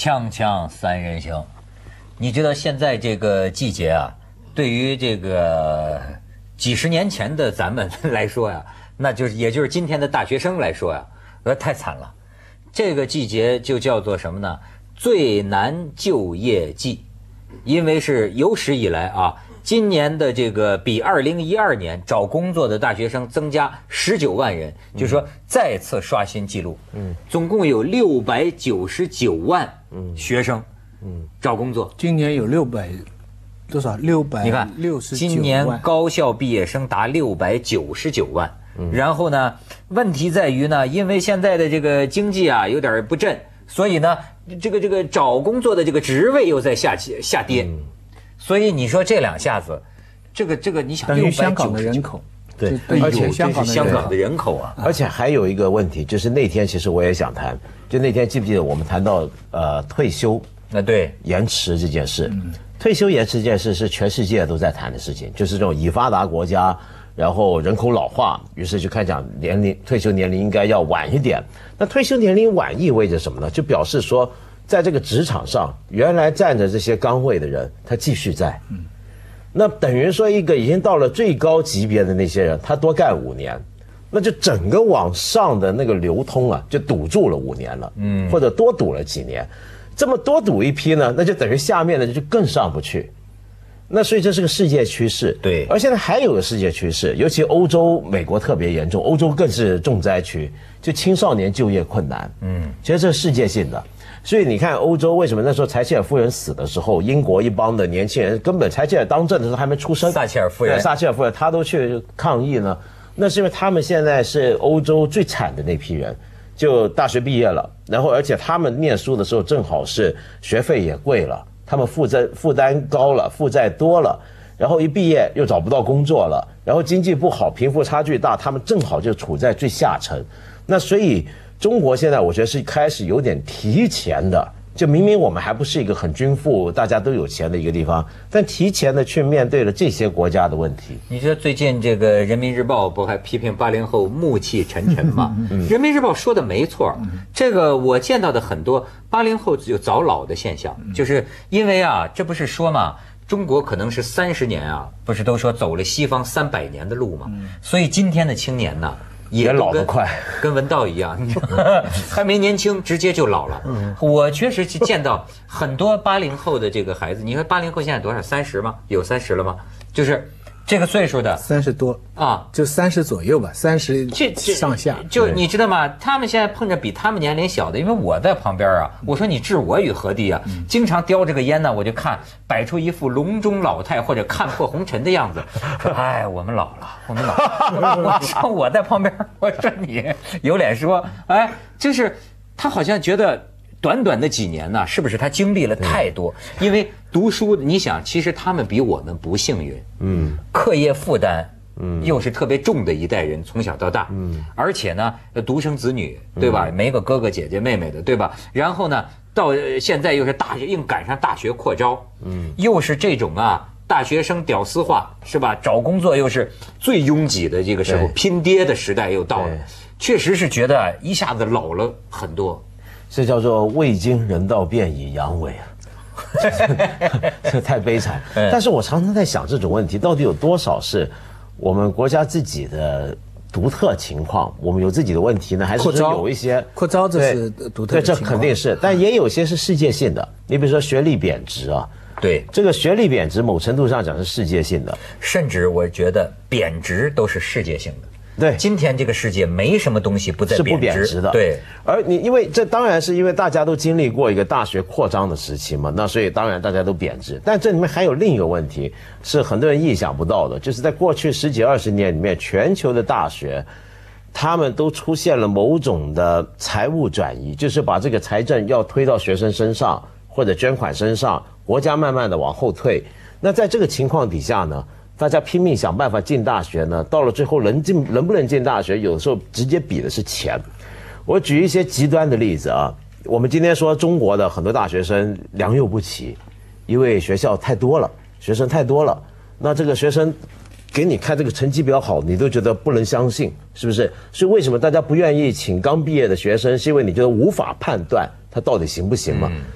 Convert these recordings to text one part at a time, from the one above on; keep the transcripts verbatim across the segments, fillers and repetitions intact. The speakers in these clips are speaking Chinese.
锵锵三人行，你知道现在这个季节啊，对于这个几十年前的咱们来说呀，那就是也就是今天的大学生来说呀，呃，太惨了。这个季节就叫做什么呢？最难就业季，因为是有史以来啊，今年的这个比二零一二年找工作的大学生增加十九万人，嗯、就是说再次刷新纪录。嗯，总共有六百九十九万学生，嗯，找工作。 今年有六百多少？六百你看， 六十今年高校毕业生达六百九十九万。嗯、然后呢，问题在于呢，因为现在的这个经济啊有点不振，所以呢，这个这个找工作的这个职位又在下下跌。嗯，所以你说这两下子，这个这个你想等于香港的人口， 对， 而且香港的香港的人口啊， 而且还有一个问题，就是那天其实我也想谈，就那天记不记得我们谈到呃退休啊对延迟这件事，嗯、退休延迟这件事是全世界都在谈的事情，就是这种已发达国家，然后人口老化，于是就开始讲年龄退休年龄应该要晚一点。那退休年龄晚意味着什么呢？就表示说，在这个职场上，原来站着这些岗位的人，他继续在。嗯，那等于说一个已经到了最高级别的那些人，他多干五年，那就整个往上的那个流通啊，就堵住了五年了。嗯，或者多堵了几年，这么多堵一批呢，那就等于下面的就更上不去。那所以这是个世界趋势， 对。 而现在还有个世界趋势，尤其欧洲、美国特别严重，欧洲更是重灾区，就青少年就业困难。嗯，其实这是世界性的。所以你看，欧洲为什么那时候柴契尔夫人死的时候，英国一帮的年轻人根本柴契尔当政的时候还没出生， 撒切尔夫人， 撒切尔夫人他都去抗议呢？那是因为他们现在是欧洲最惨的那批人，就大学毕业了，然后而且他们念书的时候正好是学费也贵了。他们负债负担高了，负债多了，然后一毕业又找不到工作了，然后经济不好，贫富差距大，他们正好就处在最下层。那所以中国现在我觉得是开始有点提前的，就明明我们还不是一个很均富、大家都有钱的一个地方，但提前的去面对了这些国家的问题。 你说最近这个《人民日报》不还批评八零后暮气沉沉吗？嗯、人民日报说的没错，这个我见到的很多八零后有早老的现象，就是因为啊，这不是说嘛，中国可能是三十年啊，不是都说走了西方三百年的路嘛，所以今天的青年呢。 也老得快， 跟文道一样，还没年轻，直接就老了。嗯、我确实去见到很多八零后的这个孩子，你说八零后现在多少？三十吗？有三十了吗？就是这个岁数的， 三十多啊，就三十左右吧，三十上下。 就你知道吗？他们现在碰着比他们年龄小的，因为我在旁边啊，我说你置我于何地啊？嗯、经常叼着个烟呢，我就看摆出一副笼中老态或者看破红尘的样子。说哎，我们老了，我们老了。我说我在旁边，我说你有脸说，哎，就是他好像觉得。短短的几年呢，是不是他经历了太多？因为读书，你想，其实他们比我们不幸运，嗯，课业负担，嗯，又是特别重的一代人，从小到大，嗯，而且呢，独生子女，对吧？没个哥哥姐姐妹妹的，对吧？然后呢，到现在又是大学，硬赶上大学扩招，嗯，又是这种啊，大学生屌丝化，是吧？找工作又是最拥挤的这个时候，拼爹的时代又到了，确实是觉得一下子老了很多。 这叫做未经人道便以阳痿啊，这太悲惨。但是我常常在想，这种问题到底有多少是我们国家自己的独特情况？我们有自己的问题呢，还是说有一些扩招这是独特的情况？对， 这肯定是，但也有些是世界性的。你比如说学历贬值啊， 对， 这个学历贬值某程度上讲是世界性的， 甚至我觉得贬值都是世界性的。 对， 今天这个世界没什么东西不在是不贬值的。 对， 而你因为这当然是因为大家都经历过一个大学扩张的时期嘛，那所以当然大家都贬值。但这里面还有另一个问题，是很多人意想不到的，就是在过去十几二十年里面，全球的大学，他们都出现了某种的财务转移，就是把这个财政要推到学生身上或者捐款身上，国家慢慢的往后退。那在这个情况底下呢？大家拼命想办法进大学呢，到了最后能进能不能进大学，有时候直接比的是钱。我举一些极端的例子啊，我们今天说中国的很多大学生良莠不齐，因为学校太多了，学生太多了，那这个学生给你看这个成绩表好，你都觉得不能相信，是不是？所以为什么大家不愿意请刚毕业的学生，是因为你觉得无法判断他到底行不行嘛？嗯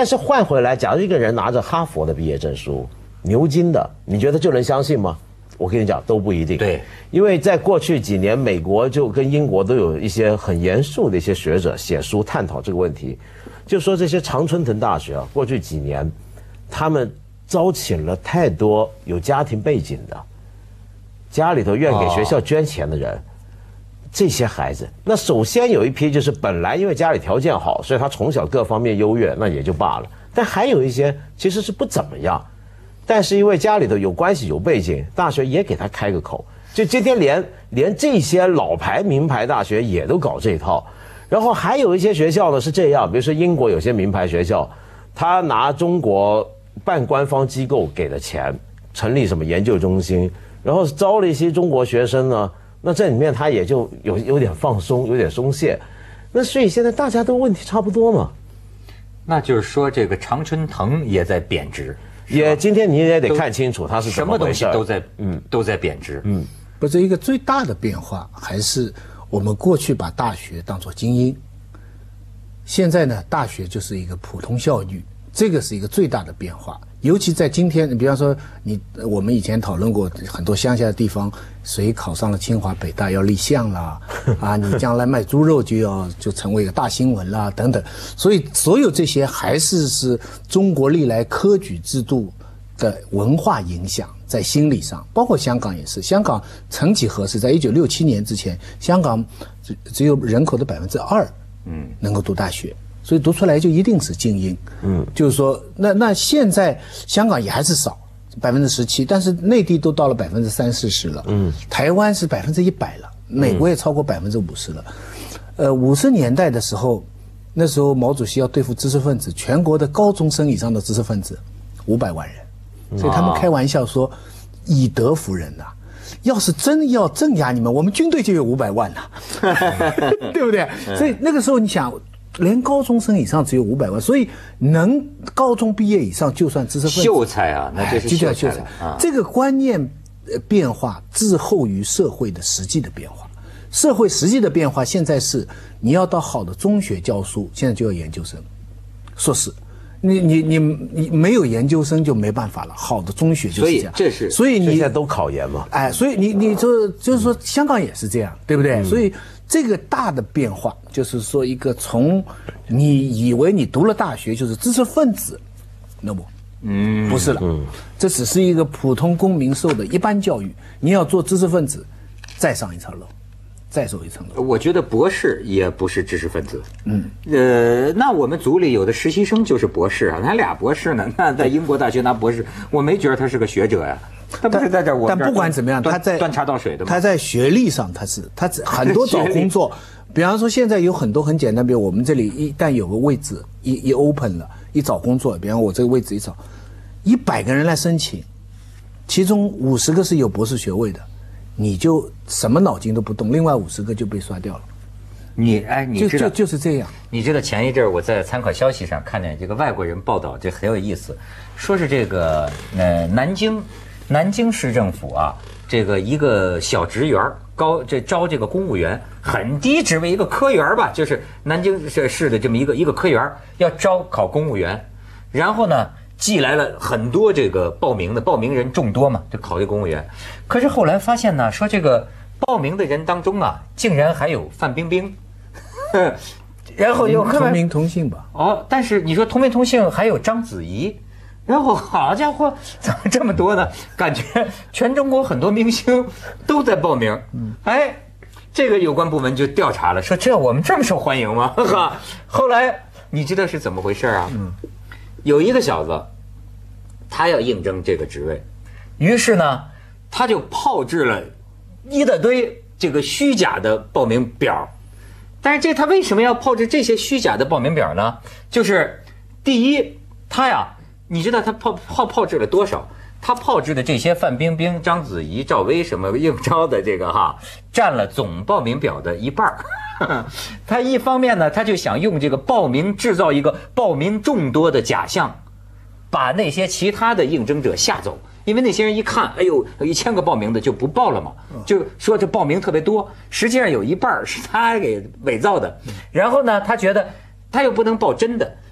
但是换回来，假如一个人拿着哈佛的毕业证书，牛津的，你觉得就能相信吗？我跟你讲，都不一定。 对， 因为在过去几年，美国就跟英国都有一些很严肃的一些学者写书探讨这个问题，就说这些常春藤大学啊，过去几年，他们招请了太多有家庭背景的，家里头愿给学校捐钱的人，哦、这些孩子，那首先有一批就是本来因为家里条件好，所以他从小各方面优越，那也就罢了。但还有一些其实是不怎么样。但是因为家里头有关系有背景，大学也给他开个口，就今天连连这些老牌名牌大学也都搞这一套，然后还有一些学校呢是这样，比如说英国有些名牌学校，他拿中国半官方机构给的钱成立什么研究中心，然后招了一些中国学生呢，那这里面他也就有有点放松，有点松懈，那所以现在大家都问题差不多嘛。 那就是说这个常春藤也在贬值。 也今天你也得看清楚它是怎么回事， 什么东西都在嗯都在贬值。嗯， 不，这一个最大的变化还是我们过去把大学当作精英，现在呢，大学就是一个普通教育，这个是一个最大的变化。尤其在今天，比方说你我们以前讨论过很多乡下的地方，谁考上了清华北大要立项啦，啊，你将来卖猪肉就要就成为一个大新闻啦等等。所以所有这些还是是中国历来科举制度的文化影响在心理上，包括香港也是。香港曾几何时，在一九六七年之前，香港只只有人口的百分之二，嗯，能够读大学。所以读出来就一定是精英，嗯，就是说，那那现在香港也还是少，百分之十七，但是内地都到了百分之三四十了，嗯，台湾是百分之一百了，美国也超过百分之五十了，呃，五十年代的时候，那时候毛主席要对付知识分子，全国的高中生以上的知识分子五百万人，所以他们开玩笑说，以德服人呐、啊。要是真要镇压你们，我们军队就有五百万呐、啊，对不对？所以那个时候你想。连高中生以上只有五百万，所以能高中毕业以上就算知识分子。 秀才啊，那就是秀才了。啊、这个观念变化滞后于社会的实际的变化。社会实际的变化现在是你要到好的中学教书，现在就要研究生、硕士。你你你你没有研究生就没办法了，好的中学就是这样。 这是所以你现在都考研嘛， 哎，所以你你就就是说香港也是这样，对不对？嗯、所以这个大的变化就是说，一个从你以为你读了大学就是知识分子，那么嗯不是了，嗯，这只是一个普通公民受的一般教育，你要做知识分子，再上一层楼。再走一层楼， 我觉得博士也不是知识分子。嗯，呃，那我们组里有的实习生就是博士啊，他俩博士呢，那在英国大学拿博士，我没觉得他是个学者呀。他不是在这儿，我但不管怎么样，他在端茶倒水的嘛。 他在学历上，他是他很多找工作，比方说现在有很多很简单，比如我们这里一旦有个位置一一 open 了，一找工作，比方我这个位置一找，一百个人来申请，其中五十个是有博士学位的。你就什么脑筋都不动，另外五十个就被刷掉了。 你哎，你知道就就就是这样。 你知道前一阵我在参考消息上看见这个外国人报道，这很有意思，说是这个呃南京南京市政府啊，这个一个小职员高这招这个公务员，很低职位一个科员吧，就是南京市的这么一个一个科员要招考公务员，然后呢。寄来了很多这个报名的，报名人众多嘛，就考这公务员。可是后来发现呢，说这个报名的人当中啊，竟然还有范冰冰，然后又同名同姓吧。 哦，但是你说同名同姓还有章子怡，然后好家伙，怎么这么多呢？感觉全中国很多明星都在报名。哎，这个有关部门就调查了，说这我们这么受欢迎吗？哈，后来你知道是怎么回事啊？嗯。有一个小子，他要应征这个职位，于是呢，他就炮制了一大堆这个虚假的报名表。但是这他为什么要炮制这些虚假的报名表呢？就是第一，他呀，你知道他炮炮炮制了多少？他炮制的这些范冰冰、章子怡、赵薇什么应招的这个哈，占了总报名表的一半儿。他一方面呢，他就想用这个报名制造一个报名众多的假象，把那些其他的应征者吓走。因为那些人一看，哎呦，有一千个报名的就不报了嘛，就说这报名特别多，实际上有一半是他给伪造的。然后呢，他觉得他又不能报真的，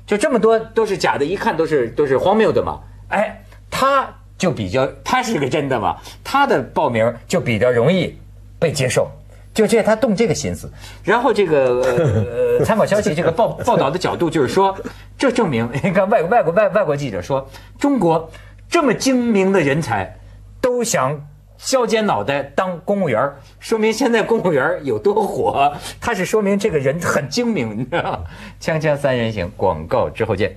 就这么多都是假的，一看都是都是荒谬的嘛。哎，他就比较，他是个真的嘛，他的报名就比较容易被接受。就这，他动这个心思，然后这个呃，参考消息这个报报道的角度就是说，这证明你看外外国外外国记者说，中国这么精明的人才都想削尖脑袋当公务员，说明现在公务员有多火，他是说明这个人很精明，你知道吗？锵锵三人行，广告之后见。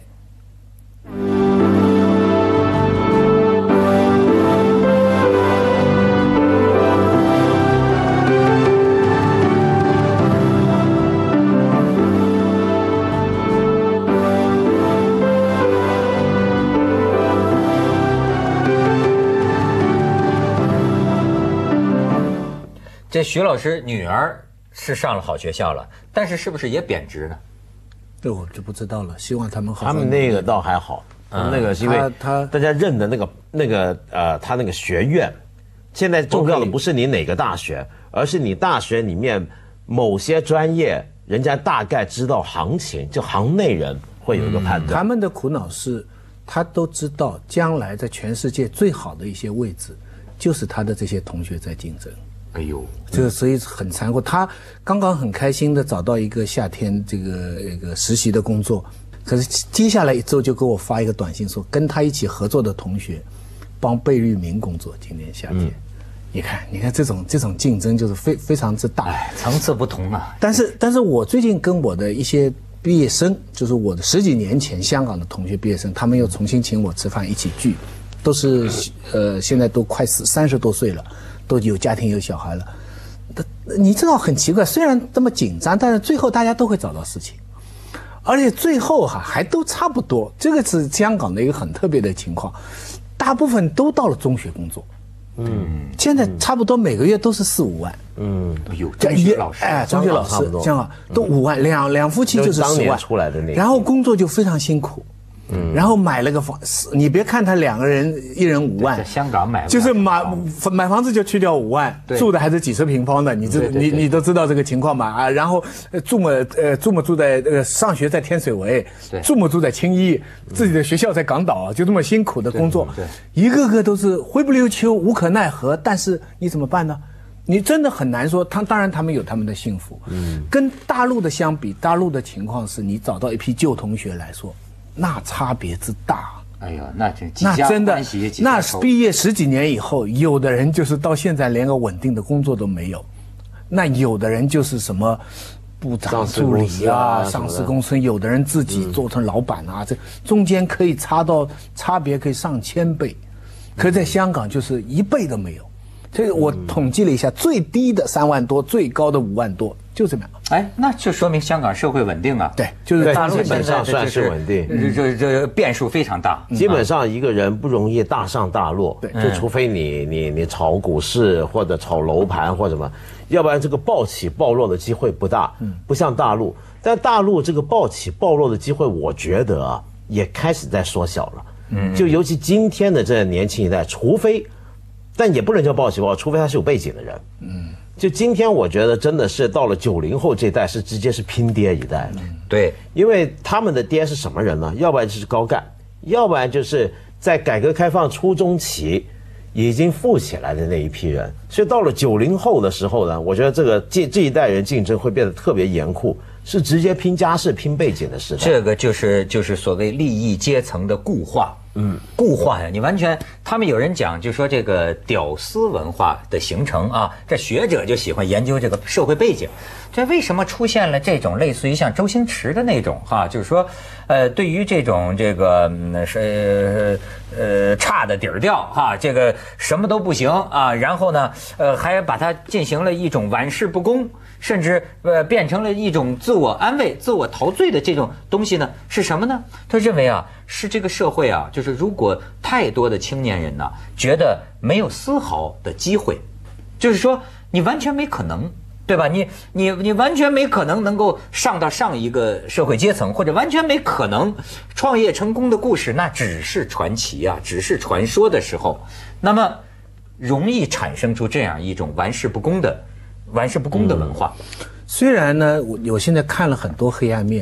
这徐老师女儿是上了好学校了，但是是不是也贬值呢？ 这我就不知道了。希望他们好。 他们那个倒还好，他们那个是因为他大家认的那个那个呃，他那个学院，现在重要的不是你哪个大学，而是你大学里面某些专业，人家大概知道行情，就行内人会有一个判断。 他们的苦恼是，他都知道将来在全世界最好的一些位置，就是他的这些同学在竞争。 哎呦， 这个所以很残酷。他刚刚很开心的找到一个夏天这个一个实习的工作，可是接下来一周就给我发一个短信说，跟他一起合作的同学帮贝聿铭工作，今年夏天。嗯、你看，你看这种这种竞争就是非非常之大， 哎，层次不同啊。 但是，但是我最近跟我的一些毕业生，就是我的十几年前香港的同学毕业生，他们又重新请我吃饭，一起聚，都是呃现在都快四三十多岁了。都有家庭有小孩了，你知道很奇怪，虽然这么紧张，但是最后大家都会找到事情，而且最后哈还都差不多。这个是香港的一个很特别的情况，大部分都到了中学工作，嗯，现在差不多每个月都是四五万， 嗯，有中学老师， 哎，中学老师香港都五万，两两夫妻就是十万出来的那个， 然后工作就非常辛苦。嗯，然后买了个房，你别看他两个人一人五万， 在香港买就是买买房子就去掉五万，住的还是几十平方的，你知你你都知道这个情况吧？啊，然后住么呃住么住在呃上学在天水围，住么住在青衣，自己的学校在港岛，就这么辛苦的工作，一个个都是灰不溜秋，无可奈何。但是你怎么办呢？你真的很难说。他当然他们有他们的幸福，嗯，跟大陆的相比，大陆的情况是你找到一批旧同学来说。那差别之大， 哎呀，那这那真的，那毕业十几年以后，有的人就是到现在连个稳定的工作都没有，那有的人就是什么部长助理啊，上市公司，有的人自己做成老板啊，这中间可以差到差别可以上千倍，可是在香港就是一倍都没有。所以我统计了一下，最低的三万多，最高的五万多，就这么样。 哎，那就说明香港社会稳定啊。 对，就是大陆基本上算是稳定， 这这这变数非常大。 基本上一个人不容易大上大落，对，就除非你你你炒股市或者炒楼盘或者什么，要不然这个暴起暴落的机会不大。嗯，不像大陆，但大陆这个暴起暴落的机会，我觉得啊，也开始在缩小了。嗯，就尤其今天的这年轻一代，除非。但也不能叫暴起暴落，除非他是有背景的人。嗯，就今天我觉得真的是到了九零后这代是直接是拼爹一代了。 嗯、对， 因为他们的爹是什么人呢？要不然就是高干，要不然就是在改革开放初中期已经富起来的那一批人。所以到了九零后的时候呢，我觉得这个这这一代人竞争会变得特别严酷，是直接拼家世、拼背景的时代。 这个就是就是所谓利益阶层的固化。嗯，固化呀，你完全，他们有人讲，就说这个屌丝文化的形成啊，这学者就喜欢研究这个社会背景，这为什么出现了这种类似于像周星驰的那种哈，就是说，呃，对于这种这个是呃差的底儿掉哈，这个什么都不行啊，然后呢，呃，还把它进行了一种玩世不恭。甚至呃变成了一种自我安慰、自我陶醉的这种东西呢？是什么呢？他认为啊，是这个社会啊，就是如果太多的青年人呢，觉得没有丝毫的机会，就是说你完全没可能，对吧？你你你完全没可能能够上到上一个社会阶层，或者完全没可能创业成功的故事，那只是传奇啊，只是传说的时候，那么容易产生出这样一种玩世不恭的。玩世不恭的文化、 嗯，虽然呢，我我现在看了很多黑暗面，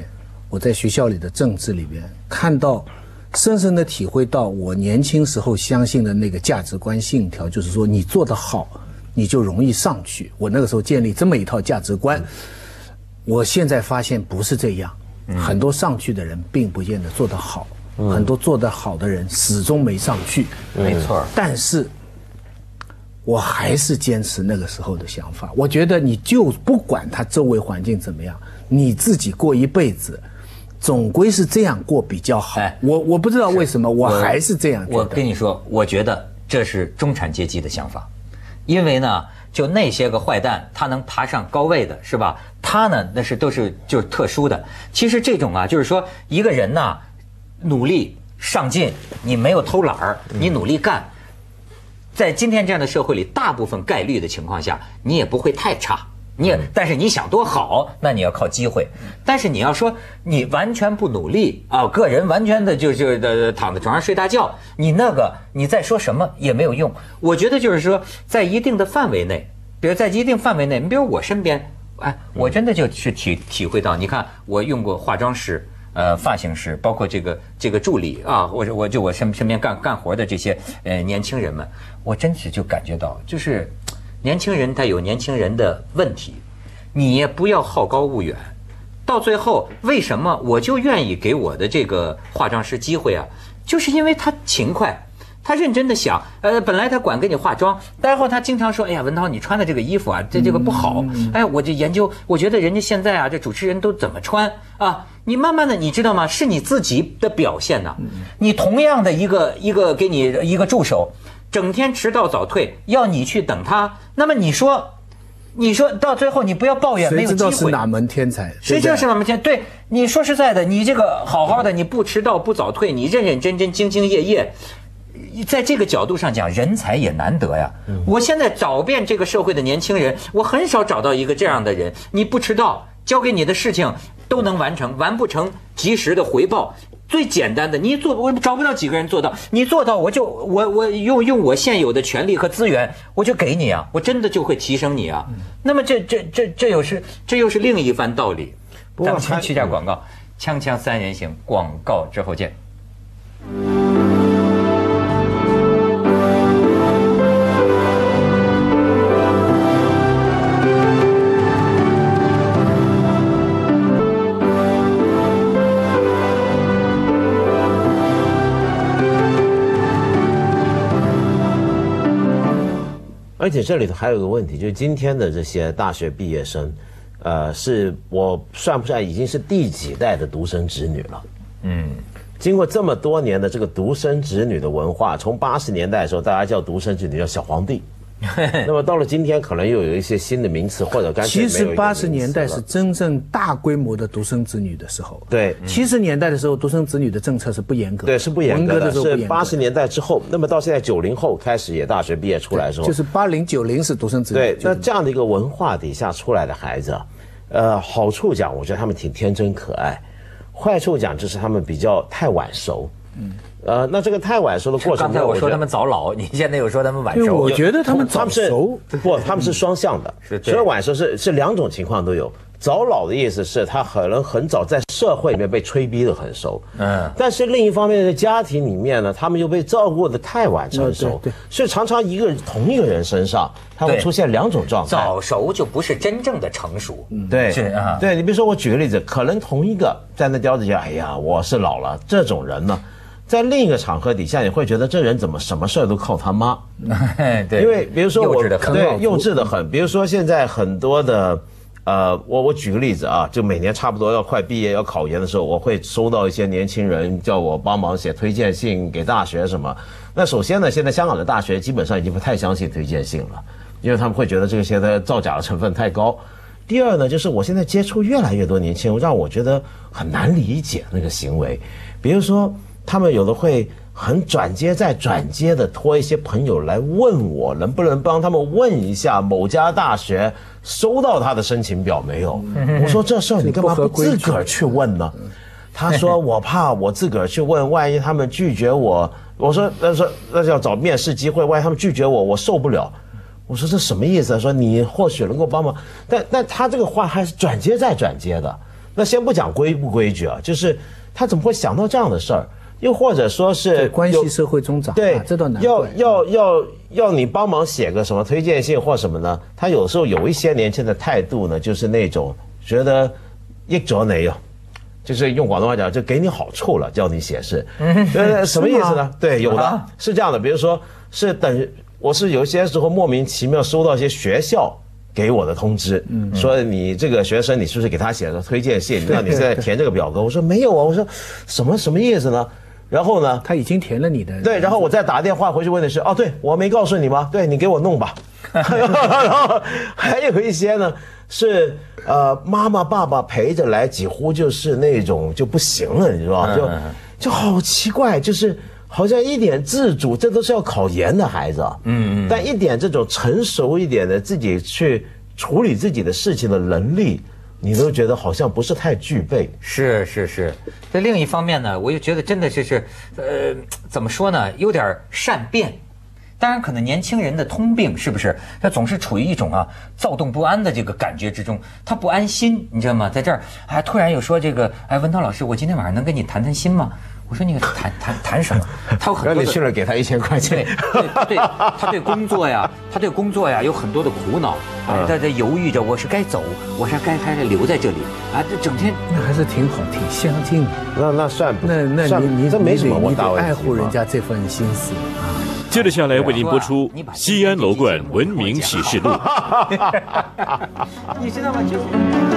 我在学校里的政治里边看到，深深的体会到我年轻时候相信的那个价值观信条，就是说你做得好，你就容易上去。我那个时候建立这么一套价值观，我现在发现不是这样，很多上去的人并不见得做得好，很多做得好的人始终没上去。 没错， 但是我还是坚持那个时候的想法。我觉得你就不管他周围环境怎么样，你自己过一辈子，总归是这样过比较好。 哎我我不知道为什么，我还是这样觉得。 我跟你说，我觉得这是中产阶级的想法，因为呢，就那些个坏蛋，他能爬上高位的是吧？他呢，那是都是就是特殊的。其实这种啊，就是说一个人呢，努力上进，你没有偷懒儿，你努力干。在今天这样的社会里，大部分概率的情况下，你也不会太差。你也，但是你想多好，那你要靠机会。但是你要说你完全不努力啊，个人完全的就就的躺在床上睡大觉，你那个你再说什么也没有用。我觉得就是说，在一定的范围内，比如在一定范围内，你比如我身边，哎，我真的就是体体会到，你看我用过化妆师。呃，发型师，包括这个这个助理啊，我我就我身身边干干活的这些呃年轻人们，我真是就感觉到，就是年轻人他有年轻人的问题，你也不要好高骛远，到最后为什么我就愿意给我的这个化妆师机会啊？就是因为他勤快。他认真的想，呃，本来他管给你化妆，然后他经常说，哎呀，文涛，你穿的这个衣服啊，这这个不好，哎，我就研究，我觉得人家现在啊，这主持人都怎么穿啊？你慢慢的，你知道吗？是你自己的表现呐。你同样的一个一个给你一个助手，整天迟到早退，要你去等他，那么你说，你说到最后你不要抱怨没有机会， 谁知道是哪门天才？ 谁知道是哪门天才？对，你说实在的，你这个好好的，你不迟到不早退，你认认真真兢兢业业。在这个角度上讲，人才也难得呀。我现在找遍这个社会的年轻人，我很少找到一个这样的人。你不迟到，交给你的事情都能完成，完不成及时的回报。最简单的，你做我找不到几个人做到，你做到我就我我用用我现有的权利和资源，我就给你啊，我真的就会提升你啊。那么这这这这又是这又是另一番道理。咱们先去下广告，锵锵三人行，广告之后见。 而且这里头还有一个问题，就是今天的这些大学毕业生，呃，是我算不算已经是第几代的独生子女了？嗯，经过这么多年的这个独生子女的文化，从八十年代的时候，大家叫独生子女叫小皇帝，那么到了今天，可能又有一些新的名词，或者干脆没有一个名词了。 其实八十年代是真正大规模的独生子女的时候。 对， 七十年代的时候，独生子女的政策是不严格的。 对，是不严格的。 文革的时候不严格是八十年代之后，那么到现在九零后开始也大学毕业出来的时候， 就是八零九零是独生子女。 对，那这样的一个文化底下出来的孩子啊，呃，好处讲，我觉得他们挺天真可爱；坏处讲，就是他们比较太晚熟。嗯。呃，那这个太晚熟的过程， 刚才我说他们早老，你现在又说他们晚熟。 我觉得他们早熟， 不，他们是双向的。所以晚熟是是两种情况都有。早老的意思是他可能很早在社会里面被催逼得很熟，嗯，但是另一方面在家庭里面呢，他们又被照顾得太晚成熟，对，所以常常一个人同一个人身上，他会出现两种状态。 早熟就不是真正的成熟， 对，是啊，对你比如说我举个例子，可能同一个在那叼着讲，哎呀，我是老了，这种人呢。在另一个场合底下，你会觉得这人怎么什么事都靠他妈？ 对， 因为比如说我幼稚的很， 对，幼稚的很。比如说现在很多的，呃，我我举个例子啊，就每年差不多要快毕业要考研的时候，我会收到一些年轻人叫我帮忙写推荐信给大学什么。那首先呢，现在香港的大学基本上已经不太相信推荐信了，因为他们会觉得这个现在造假的成分太高。第二呢，就是我现在接触越来越多年轻人，让我觉得很难理解那个行为，比如说。他们有的会很转接再转接的托一些朋友来问我，能不能帮他们问一下某家大学收到他的申请表没有？我说这事儿你干嘛不自个儿去问呢？他说我怕我自个儿去问，万一他们拒绝我。我说那说那要找面试机会，万一他们拒绝我，我受不了。我说这什么意思啊？说你或许能够帮忙，但但他这个话还是转接再转接的。 那先不讲规不规矩啊，就是他怎么会想到这样的事儿？又或者说是关系社会中长大， 对， 这倒难怪。 要要要要你帮忙写个什么推荐信或什么呢？他有时候有一些年轻的态度呢，就是那种觉得益咗你啊，就是用广东话讲，就给你好处了，叫你写是，呃，什么意思呢？对，有的是这样的，比如说是等，我是有些时候莫名其妙收到一些学校给我的通知，说你这个学生，你是不是给他写了推荐信？让你现在填这个表格。我说没有啊，我说什么什么意思呢？然后呢， 他已经填了你的。 对，然后我再打电话回去问的是，哦，对我没告诉你吗？对你给我弄吧。然后还有一些呢是呃妈妈爸爸陪着来，几乎就是那种就不行了，你知道吧？就就好奇怪，就是好像一点自主，这都是要考研的孩子啊。嗯嗯。但一点这种成熟一点的自己去处理自己的事情的能力，你都觉得好像不是太具备。 是是是，在另一方面呢，我又觉得真的是是，呃，怎么说呢，有点善变。当然，可能年轻人的通病是不是？他总是处于一种啊躁动不安的这个感觉之中，他不安心，你知道吗？在这儿，哎，突然有说这个，哎，文涛老师，我今天晚上能跟你谈谈心吗？我说你谈谈谈什么？他有很多的。 让你去了给他一千块钱。 对对对，他对工作呀，他对工作呀有很多的苦恼，哎，他在犹豫着，我是该走，我是该还是留在这里啊？这整天那还是挺好，挺相近的。 那那算不？ 那那你你这没什么我大问题。 爱护人家这份心思啊。 接着下来为您播出《西安楼冠文明启示录》。 你知道吗？就是。